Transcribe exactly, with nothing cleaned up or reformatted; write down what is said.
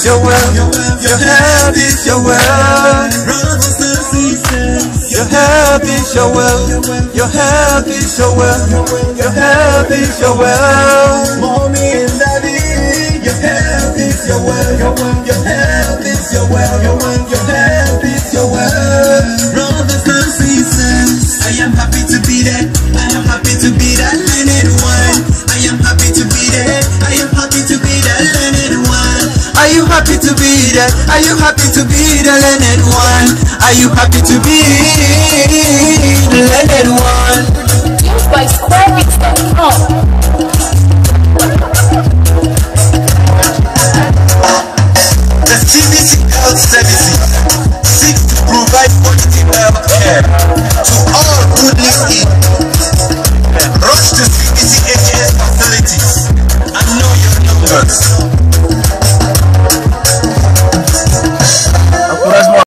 your wealth. Your health is your wealth. Your health is your wealth. Your health is your wealth. Your health is your wealth. Mommy and daddy, your health is your wealth. Your health is your wealth. Your health is your wealth. Brothers and sisters, I am happy to be there. I am happy to be that learned one. I am happy to be there. I am happy to be that learned one. Are you happy to be there? Are you happy to be the learned one? Are you happy to be the learned one? Used by square bits dot com. The C B C Health Services seeks to provide quality health care to all who need it. Rush to C B C H S facilities and know your numbers.